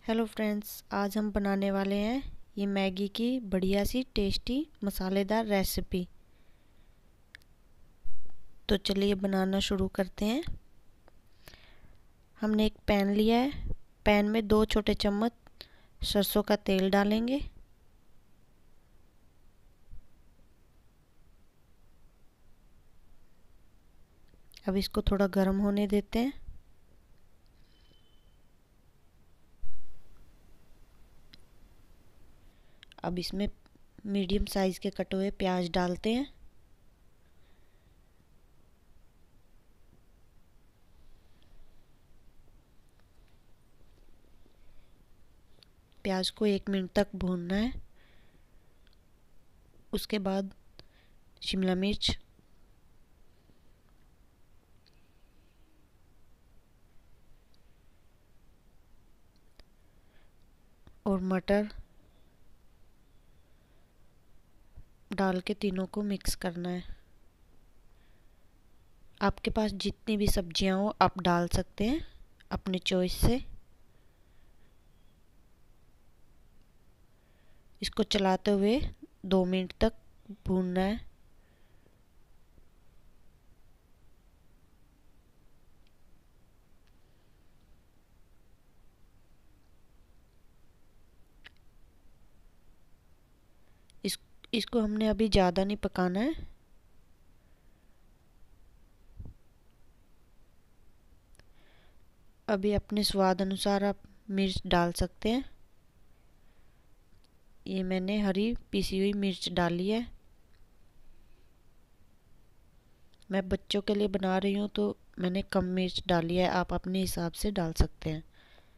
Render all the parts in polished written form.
Hello friends, आज हम बनाने वाले हैं ये मैगी की बढ़िया सी टेस्टी मसालेदार रेसिपी। तो चलिए बनाना शुरू करते हैं। हमने एक पैन लिया है। पैन में 2 छोटे चम्मच सरसों का तेल डालेंगे। अब इसको थोड़ा गर्म होने देते हैं। अब इसमें मीडियम साइज़ के कटे हुए प्याज डालते हैं। प्याज को 1 मिनट तक भूनना है। उसके बाद शिमला मिर्च और मटर डाल के तीनों को मिक्स करना है। आपके पास जितनी भी सब्जियां हो आप डाल सकते हैं अपने चॉइस से। इसको चलाते हुए 2 मिनट तक भूनना है। इस इसको हमने अभी ज़्यादा नहीं पकाना है। अभी अपने स्वाद अनुसार आप मिर्च डाल सकते हैं। ये मैंने हरी पिसी हुई मिर्च डाली है। मैं बच्चों के लिए बना रही हूँ तो मैंने कम मिर्च डाली है, आप अपने हिसाब से डाल सकते हैं।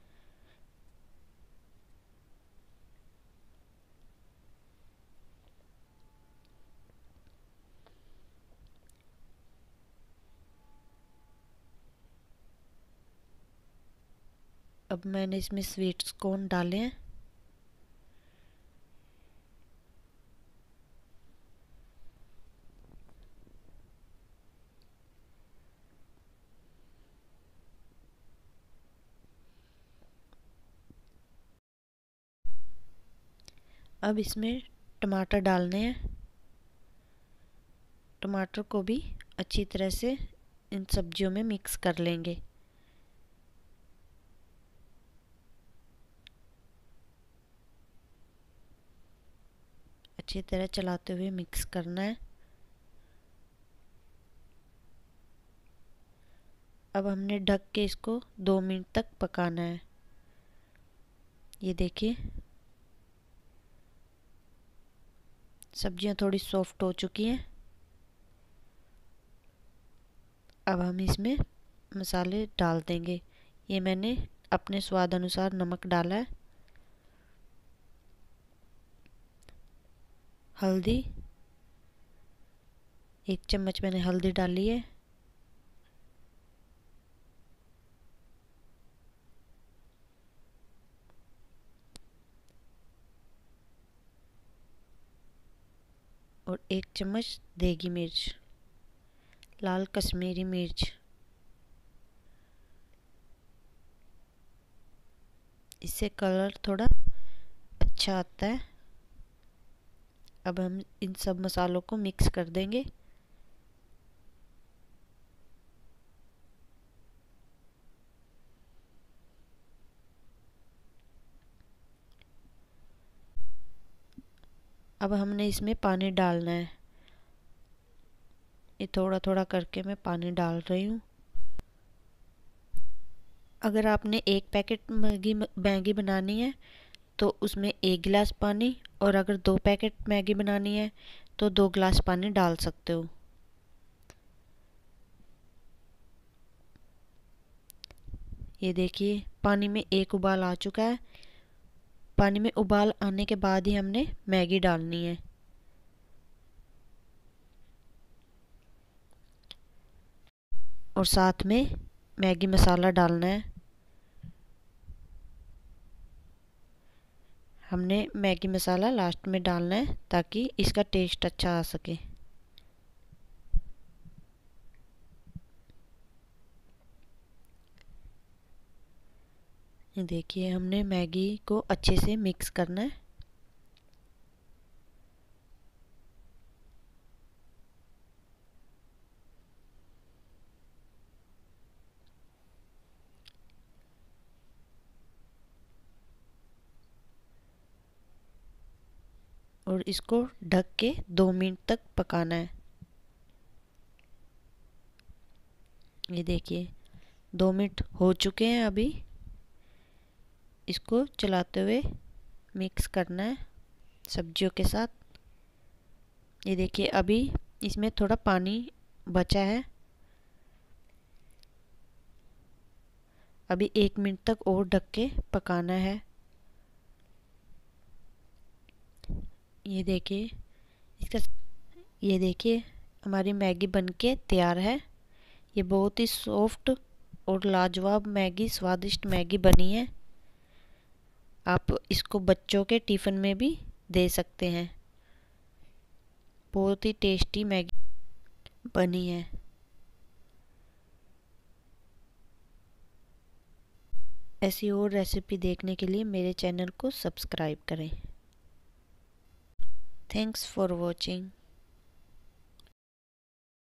अब मैंने इसमें स्वीट्स कॉर्न डाले हैं। अब इसमें टमाटर डालने हैं। टमाटर को भी अच्छी तरह से इन सब्जियों में मिक्स कर लेंगे। अच्छी तरह चलाते हुए मिक्स करना है। अब हमने ढक के इसको 2 मिनट तक पकाना है। ये देखिए सब्जियां थोड़ी सॉफ्ट हो चुकी हैं। अब हम इसमें मसाले डाल देंगे। ये मैंने अपने स्वाद अनुसार नमक डाला है। हल्दी 1 चम्मच मैंने हल्दी डाली है। और 1 चम्मच देगी मिर्च, लाल कश्मीरी मिर्च। इससे कलर थोड़ा अच्छा आता है। अब हम इन सब मसालों को मिक्स कर देंगे। अब हमने इसमें पानी डालना है। ये थोड़ा थोड़ा करके मैं पानी डाल रही हूँ। अगर आपने 1 पैकेट मैगी बनानी है तो उसमें 1 गिलास पानी, और अगर 2 पैकेट मैगी बनानी है तो 2 गिलास पानी डाल सकते हो। ये देखिए पानी में 1 उबाल आ चुका है। पानी में उबाल आने के बाद ही हमने मैगी डालनी है। और साथ में मैगी मसाला डालना है। हमने मैगी मसाला लास्ट में डालना है ताकि इसका टेस्ट अच्छा आ सके। ये देखिए हमने मैगी को अच्छे से मिक्स करना है। और इसको ढक के 2 मिनट तक पकाना है। ये देखिए 2 मिनट हो चुके हैं। अभी इसको चलाते हुए मिक्स करना है सब्जियों के साथ। ये देखिए अभी इसमें थोड़ा पानी बचा है। अभी 1 मिनट तक और ढक के पकाना है। ये देखिए इसका ये देखिए हमारी मैगी बनके तैयार है। ये बहुत ही सॉफ्ट और लाजवाब मैगी, स्वादिष्ट मैगी बनी है। आप इसको बच्चों के टिफ़िन में भी दे सकते हैं। बहुत ही टेस्टी मैगी बनी है। ऐसी और रेसिपी देखने के लिए मेरे चैनल को सब्सक्राइब करें। Thanks for watching.